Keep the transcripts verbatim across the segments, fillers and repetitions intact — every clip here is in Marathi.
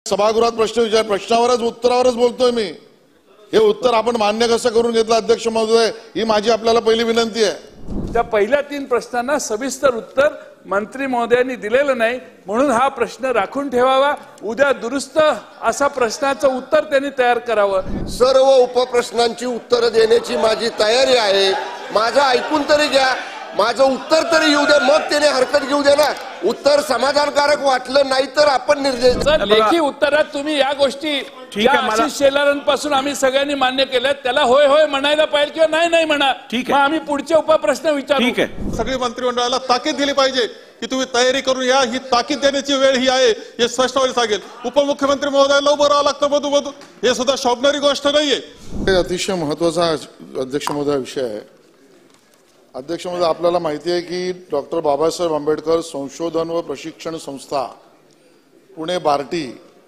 सभागृहात प्रश्न विचार प्रश्नावरच उत्तरावरच बोलतोय मी। हे उत्तर आपण मान्य कसं करून घेतलं अध्यक्ष महोदय, ही माझी आपल्याला पहिली विनंती आहे। त्या पहिल्या तीन प्रश्नांना सविस्तर उत्तर मंत्री महोदयांनी दिलेलं नाही, म्हणून हा प्रश्न राखून ठेवावा। उद्या दुरुस्त असा प्रश्नाचं उत्तर त्यांनी तयार करावं। सर्व उपप्रश्नांची उत्तर देण्याची माझी तयारी आहे। माझं ऐकून तरी घ्या, माझं उत्तर तरी येऊ दे, मग त्याने हरकत घेऊ दे ना। उत्तर समाधानकारक वाटलं नाही तर आपण निर्णय। लेखी उत्तरात तुम्ही या गोष्टी आशिष शेलारांपासून आम्ही सगळ्यांनी मान्य केल्या, त्याला होय होय म्हणायला पाहिजे किंवा नाही नाही म्हणा। ठीक आहे, आम्ही पुढचे उपप्रश्न विचारू। ठीक आहे, सगळी मंत्रिमंडळाला ताकीद दिली पाहिजे की तुम्ही तयारी करून या, ही ताकीद देण्याची वेळ ही आहे हे स्पष्टपणे सांगेल। उपमुख्यमंत्री महोदयाला उभं राहावं लागतं मधू मधू, हे सुद्धा शोभणारी गोष्ट नाहीये। अतिशय महत्वाचा अध्यक्ष महोदय विषय आहे। अध्यक्ष महोदय, आपल्याला माहिती आहे की डॉक्टर बाबासाहेब आंबेडकर संशोधन व प्रशिक्षण संस्था पुणे बार्टी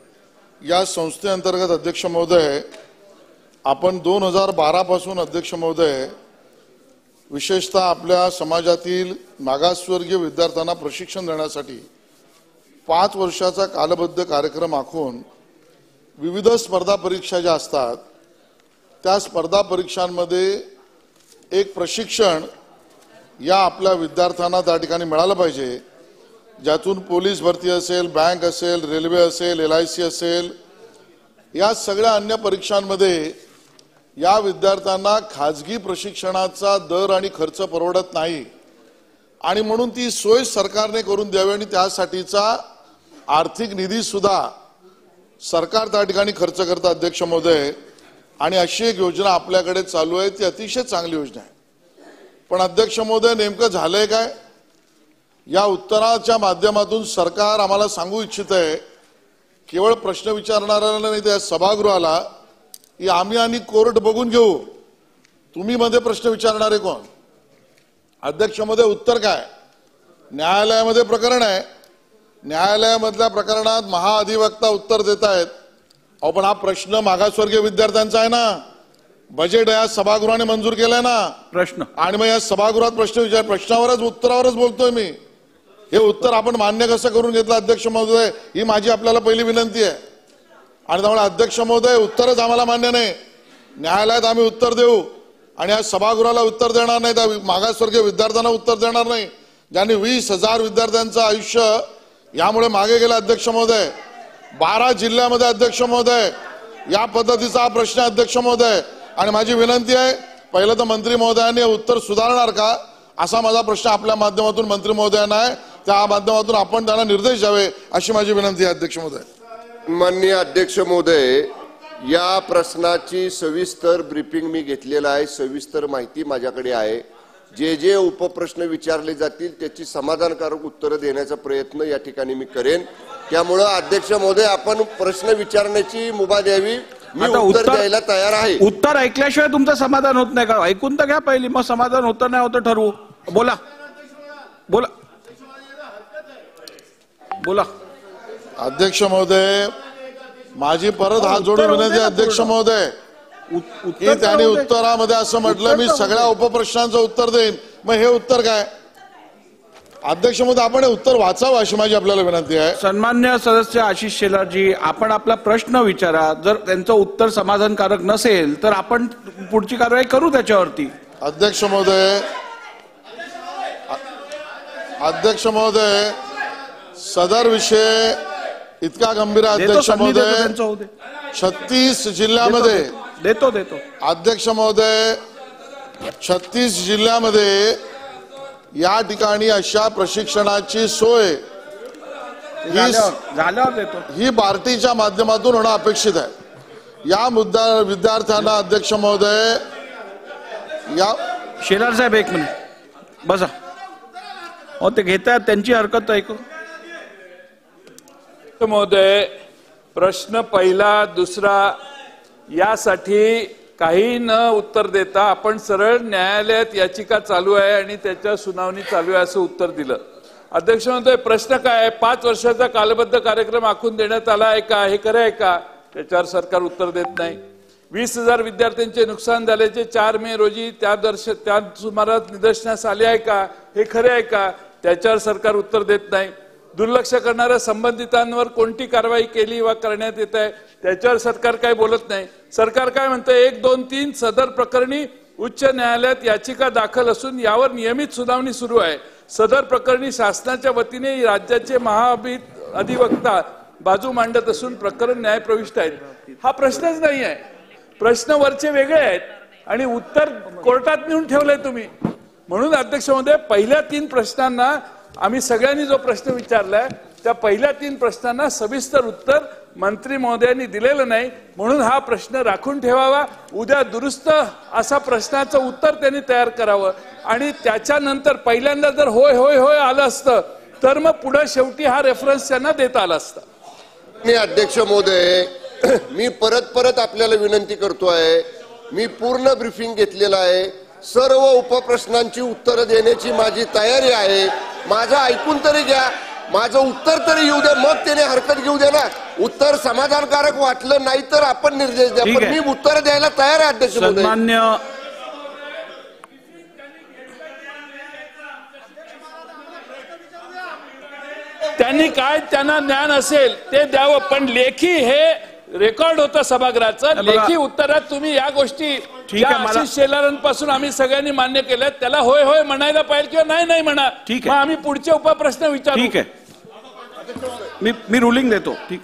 या संस्थेअंतर्गत अध्यक्ष महोदय आपण दोन हजार बारा पासून अध्यक्ष महोदय विशेषतः आपल्या समाजातील मागासवर्गीय विद्यार्थ्यांना प्रशिक्षण देण्यासाठी पाच वर्षाचा कालबद्ध कार्यक्रम आखून विविध स्पर्धा परीक्षा ज्या असतात त्या स्पर्धा परीक्षांमध्ये एक प्रशिक्षण या आपल्या विद्यार्थ्यांना त्या ठिकाणी मिळालं पाहिजे, ज्यातून पोलीस भरती असेल, बँक असेल, रेल्वे असेल, एल आय सी असेल, या सगळ्या अन्य परीक्षांमध्ये या विद्यार्थ्यांना खाजगी प्रशिक्षणाचा दर आणि खर्च परवडत नाही आणि म्हणून ती सोय सरकारने करून द्यावी आणि त्यासाठीचा आर्थिक निधी सुद्धा सरकार त्या ठिकाणी खर्च करतं अध्यक्ष महोदय। आणि अशी एक योजना आपल्याकडे चालू आहे, ती अतिशय चांगली योजना आहे। पण अध्यक्ष महोदय, नेमकं झालंय काय? या उत्तराच्या माध्यमातून सरकार आम्हाला सांगू इच्छित आहे केवळ प्रश्न विचारणाऱ्याला नाही तर सभागृहाला की आम्ही आणि कोर्ट बघून घेऊ, तुम्ही मध्ये प्रश्न विचारणारे कोण? अध्यक्ष महोदय, उत्तर काय? न्यायालयामध्ये प्रकरण आहे, न्यायालयामधल्या प्रकरणात महाअधिवक्ता उत्तर देत आहेत। पण हा प्रश्न मागासवर्गीय विद्यार्थ्यांचा आहे ना, बजेट या सभागृहाने मंजूर केलाय ना प्रश्न, आणि मग या सभागृहात प्रश्न विचार प्रश्नावरच उत्तरावरच बोलतोय मी। हे उत्तर आपण मान्य कसं करून घेतलं अध्यक्ष महोदय, ही माझी आपल्याला पहिली विनंती आहे। आणि त्यामुळे अध्यक्ष महोदय, उत्तरच आम्हाला मान्य नाही, न्यायालयात आम्ही उत्तर देऊ आणि या सभागृहाला उत्तर देणार नाही, त्या मागासवर्गीय विद्यार्थ्यांना उत्तर देणार नाही ज्यांनी वीस हजार विद्यार्थ्यांचं आयुष्य यामुळे मागे गेलं। अध्यक्ष महोदय, बारा जिल्ह्यामध्ये अध्यक्ष महोदय या पद्धतीचा हा प्रश्न अध्यक्ष महोदय। आणि माझी विनंती आहे, पहिलं तर मंत्री महोदयांनी उत्तर सुधारणार का असा माझा प्रश्न आपल्या माध्यमातून मंत्री महोदयांना आहे, त्या माध्यमातून आपण त्यांना निर्देश द्यावे अशी माझी विनंती आहे अध्यक्ष महोदय। माननीय अध्यक्ष महोदय, या प्रश्नाची सविस्तर ब्रीफिंग मी घेतलेला आहे, सविस्तर माहिती माझ्याकडे आहे। जे जे उपप्रश्न विचारले जातील त्याची समाधानकारक उत्तरं देण्याचा प्रयत्न या ठिकाणी मी करेन। त्यामुळे अध्यक्ष महोदय, आपण प्रश्न विचारण्याची मुभा द्यावी, मी उत्तर द्यायला तयार आहे। उत्तर ऐकल्याशिवाय तुमचं समाधान होत नाही का? ऐकून तर घ्या पहिली, मग समाधान होतं नाही होतं ठरवू। बोला बोला बोला अध्यक्ष महोदय, माझी परत हात जोडून विनंती आहे अध्यक्ष महोदय की त्यांनी उत्तरामध्ये असं म्हटलं मी सगळ्या उपप्रश्नांचं उत्तर देईन, मग हे उत्तर काय? अध्यक्ष महोदय, आपण हे उत्तर वाचावं अशी माझी आपल्याला विनंती आहे। सन्मान्य सदस्य आशिष शेलारजी, आपण आपला प्रश्न विचारा, जर त्यांचं उत्तर समाधानकारक नसेल तर आपण पुढची कारवाई करू त्याच्यावरती। अध्यक्ष महोदय अध्यक्ष महोदय सदर विषय इतका गंभीर आहे अध्यक्ष महोदय, छत्तीस जिल्ह्यामध्ये देतो देतो अध्यक्ष महोदय छत्तीस जिल्ह्यामध्ये या ठिकाणी अशा प्रशिक्षणाची सोय झाल्यावर देतो, ही बार्टीच्या माध्यमातून होणं अपेक्षित आहे। या मुद्दा विद्यार्थ्यांना अध्यक्ष महोदय, या शेलार साहेब एक मिनिट बसा, हो ते घेतात त्यांची हरकत ऐकू। महोदय, प्रश्न पहिला दुसरा यासाठी काही न उत्तर देता आपण सरळ न्यायालयात याचिका चालू आहे आणि त्याच्या सुनावणी चालू आहे असं उत्तर दिलं। अध्यक्ष महोदय, प्रश्न काय आहे? पाच वर्षाचा कालबद्ध कार्यक्रम आखून देण्यात आला आहे का, हे खरं आहे का? त्याच्यावर सरकार उत्तर देत नाही। वीस हजार विद्यार्थ्यांचे नुकसान झाल्याचे चार मे रोजी त्या दर्श त्या सुमारास निदर्शनास आले आहे का, हे खरे आहे का? त्याच्यावर सरकार उत्तर देत नाही। दुर्लक्ष करणाऱ्या संबंधितांवर कोणती कारवाई केली वा करण्यात येत आहे त्याच्यावर सरकार काय बोलत नाही. सरकार काय म्हणतं, एक दोन तीन सदर प्रकरणी उच्च न्यायालयात याचिका दाखल असून यावर नियमित सुनावणी सुरू आहे. सदर प्रकरणी शासनाच्या वतीने राज्याचे महाअधिवक्ता बाजू मांडत असून प्रकरण न्यायप्रविष्ट आहे. हा प्रश्नच नाही आहे. प्रश्न वरचे वेगळे आहेत आणि उत्तर कोर्टात नेऊन ठेवलंय तुम्ही. म्हणून अध्यक्ष महोदय, पहिल्या तीन प्रश्नांना आम्ही सगळ्यांनी जो प्रश्न विचारलाय त्या पहिल्या तीन प्रश्नांना सविस्तर उत्तर मंत्री महोदयांनी दिलेलं नाही. म्हणून हा प्रश्न राखून ठेवावा. उद्या दुरुस्त असा प्रश्नाचं उत्तर त्यांनी तयार करावं आणि त्याच्यानंतर पहिल्यांदा जर होय होय होय आलं असतं तर मग पुढे शेवटी हा रेफरन्स त्यांना देता आला असता. मी अध्यक्ष महोदय, मी परत परत आपल्याला विनंती करतोय, मी पूर्ण ब्रीफिंग घेतलेलं आहे. सर्व उपप्रश्नांची उत्तरं देण्याची माझी तयारी आहे. माझं ऐकून तरी घ्या, माझं उत्तर तरी येऊ द्या, मग त्याने हरकत घेऊ द्या ना. उत्तर समाधानकारक वाटलं नाही तर आपण निर्देश द्या, पण मी उत्तर द्यायला तयार आहे अध्यक्ष महोदय. सन्मान्य त्यांनी काय त्यांना ज्ञान असेल ते द्यावं, पण लेखी हे रेकॉर्ड होतं सभागृहाचं. लेखी उत्तरात तुम्ही या गोष्टी आशिष शेलारांपासून आम्ही सगळ्यांनी मान्य केल्या, त्याला होय होय म्हणायला पाहिजे किंवा नाही नाही म्हणा. ठीक आहे, आम्ही पुढचे उपप्रश्न विचारू. ठीक आहे, मी मी रुलिंग देतो. ठीक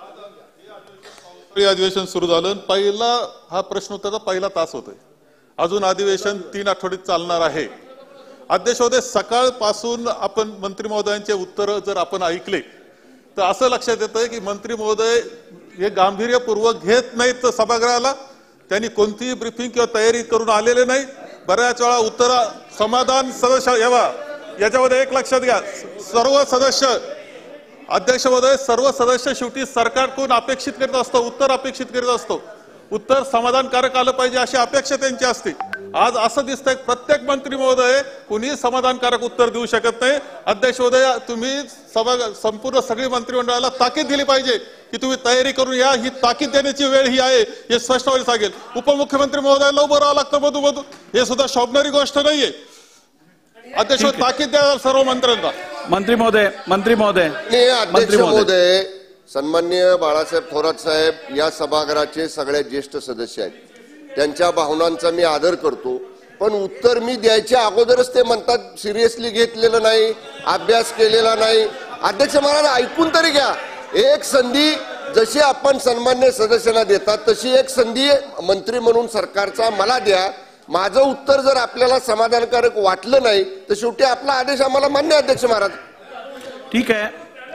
आहे. अधिवेशन सुरू झालं, पहिला हा प्रश्न उत्तराचा पहिला तास होतोय. अजून अधिवेशन तीन आठवड्यात चालणार आहे. अध्यक्ष महोदय, सकाळपासून आपण मंत्री महोदयांचे उत्तर जर आपण ऐकले तर असं लक्षात येतं की मंत्री महोदय हे गांभीर्यपूर्वक घेत नाहीत सभागृहाला. त्यांनी कोणतीही ब्रीफिंग किंवा तयारी करून आलेले नाही. बऱ्याच वेळा उत्तर समाधान सदस्य यावा, याच्यामध्ये एक लक्षात घ्या, सर्व सदस्य अध्यक्ष महोदय सर्व सदस्य शेवटी सरकारकडून अपेक्षित करीत असतो, उत्तर अपेक्षित करीत असतो. उत्तर समाधानकारक आलं पाहिजे अशी अपेक्षा त्यांची असते. आज असं दिसतंय प्रत्येक मंत्री महोदय कुणी समाधानकारक उत्तर देऊ शकत नाही. अध्यक्ष महोदय, तुम्ही सभा संपूर्ण सगळी मंत्रिमंडळाला ताकीद दिली पाहिजे की तुम्ही तयारी करून या. ही ताकीद देण्याची वेळ ही आहे हे स्पष्ट व्हायला सांगेल. उपमुख्यमंत्री महोदयाला उभं राहावं लागतं मधू मधू, हे सुद्धा शोभणारी गोष्ट नाहीये. अध्यक्ष ताकीद द्या सर्व मंत्र्यांना. मंत्री महोदय मंत्री महोदय अध्यक्ष महोदय, सन्माननीय बाळासाहेब थोरात साहेब या सभागृहाचे सगळ्यात ज्येष्ठ सदस्य आहेत. त्यांच्या भावनांचा मी आदर करतो, पण उत्तर मी द्यायच्या अगोदरच ते म्हणतात सिरियसली घेतलेलं नाही, अभ्यास केलेला नाही. अध्यक्ष महाराज, ऐकून तरी घ्या. एक संधी जशी आपण सन्मान्य सदस्यांना देतात तशी एक संधी मंत्री म्हणून सरकारचा मला द्या. माझं उत्तर जर आपल्याला समाधानकारक वाटलं नाही तर शेवटी आपला आदेश आम्हाला मान्य. अध्यक्ष महाराज, ठीक आहे.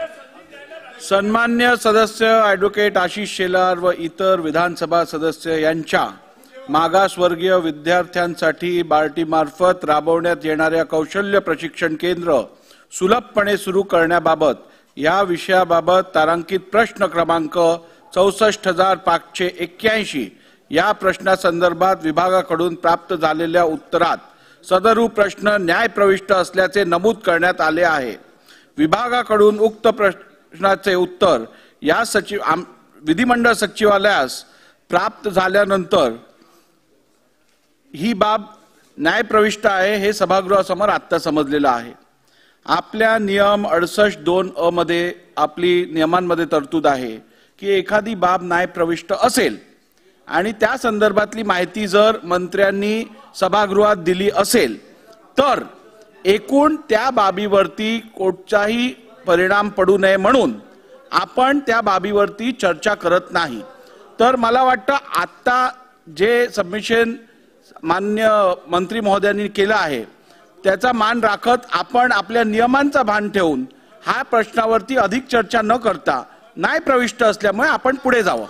सन्मान्य सदस्य ॲडव्होकेट आशिष शेलार व इतर विधानसभा सदस्य यांच्या मागासवर्गीय विद्यार्थ्यांसाठी बार्टीमार्फत राबवण्यात येणाऱ्या कौशल्य प्रशिक्षण केंद्र सुलभपणे सुरू करण्याबाबत या विषयाबाबत तारांकित प्रश्न क्रमांक चौसष्ट हजार पाचशे एक्क्याऐंशी या प्रश्नासंदर्भात विभागाकडून प्राप्त झालेल्या उत्तरात सदरू प्रश्न न्यायप्रविष्ट असल्याचे नमूद करण्यात आले आहे. विभागाकडून उक्त प्रश्नाचे उत्तर या सचिव विधिमंडळ सचिवालयास प्राप्त झाल्यानंतर ही बाब न्यायप्रविष्ट आहे हे सभागृहासमोर आत्ता समजलेलं आहे. आपल्या नियम अडुसष्ट दोन अ मध्ये आपली नियमांमध्ये तरतूद आहे की एखादी बाब न्यायप्रविष्ट असेल आणि त्या संदर्भातली माहिती जर मंत्र्यांनी सभागृहात दिली असेल तर एकूण त्या बाबीवरती कोणताही परिणाम पडू नये म्हणून आपण त्या बाबीवरती चर्चा करत नाही. तर मला वाटतं आत्ता जे सबमिशन मान्य मंत्री महोदयांनी केलं आहे त्याचा मान राखत आपण आपल्या नियमांचा भान ठेवून हा प्रश्नावरती अधिक चर्चा न करता न्यायप्रविष्ट असल्यामुळे आपण पुढे जावं.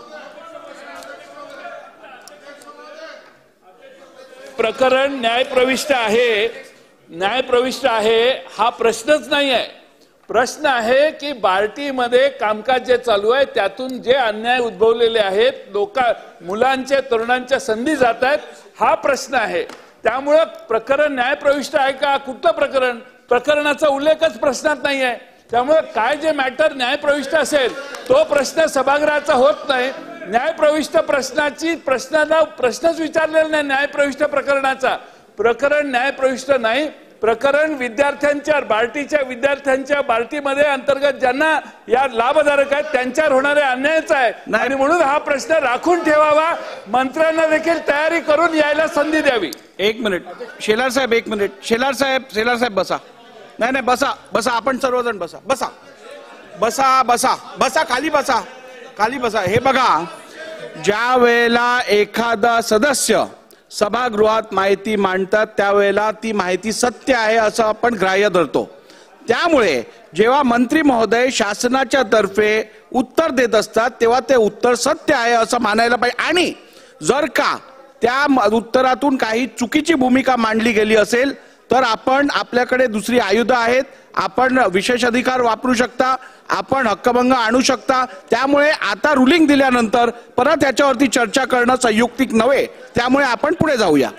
प्रकरण न्यायप्रविष्ट आहे, न्यायप्रविष्ट आहे हा प्रश्नच नाही आहे. प्रश्न आहे की बार्टीमध्ये कामकाज जे चालू आहे त्यातून जे अन्याय उद्भवलेले आहेत, लोक मुलांच्या तरुणांच्या संधी जात आहेत, हा प्रश्न आहे. त्यामुळे प्रकरण न्यायप्रविष्ट आहे का, कुठलं प्रकरण, प्रकरणाचा उल्लेखच प्रश्नात नाही आहे. त्यामुळे काय जे मॅटर न्यायप्रविष्ट असेल तो प्रश्न सभागृहाचा होत नाही. न्यायप्रविष्ट प्रश्नाची प्रश्नाला प्रश्नच विचारलेला नाही. न्यायप्रविष्ट प्रकरणाचा प्रकरण न्यायप्रविष्ट नाही. प्रकरण विद्यार्थ्यांच्या बार्टीच्या विद्यार्थ्यांच्या बार्टीमध्ये अंतर्गत ज्यांना या लाभधारक आहेत त्यांच्यावर होणारे अन्यायच आहे आणि म्हणून हा प्रश्न राखून ठेवावा. मंत्र्यांना देखील तयारी करून यायला संधी द्यावी. एक मिनिट शेलार साहेब, एक मिनिट शेलार साहेब, शेलार साहेब बसा. नाही नाही बसा बसा, आपण सर्वजण बसा बसा बसा बसा बसा खाली बसा खाली बसा. हे बघा, ज्या वेळेला एखादा सदस्य सभागृहात माहिती मांडतात त्यावेळेला ती माहिती सत्य आहे असं आपण ग्राह्य धरतो. त्यामुळे जेव्हा मंत्री महोदय शासनाच्या तर्फे उत्तर देत असतात तेव्हा ते उत्तर सत्य आहे असं मानायला पाहिजे. आणि जर का त्या उत्तरातून काही चुकीची भूमिका मांडली गेली असेल तर आपण, आपल्याकडे दुसरी आयुध आहेत, आपण विशेष अधिकार वापरू शकता, आपण हक्कभंग आणू शकता. त्यामुळे आता रुलिंग दिल्यानंतर परत याच्यावरती चर्चा करणं संयुक्तिक नव्हे. त्यामुळे आपण पुढे जाऊया.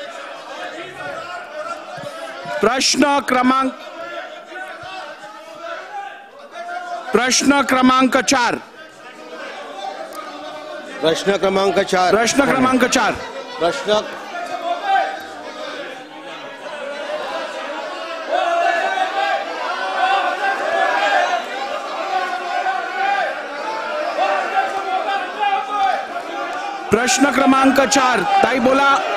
प्रश्न क्रमांक प्रश्न क्रमांक चार प्रश्न क्रमांक चार प्रश्न क्रमांक चार प्रश्न प्रश्न क्रमांक चार ताई बोला.